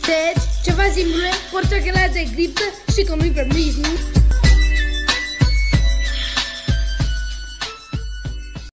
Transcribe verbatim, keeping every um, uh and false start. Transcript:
Deci, ceva simplu, porți ochelari de eclipsă și că nu-i permis, nu?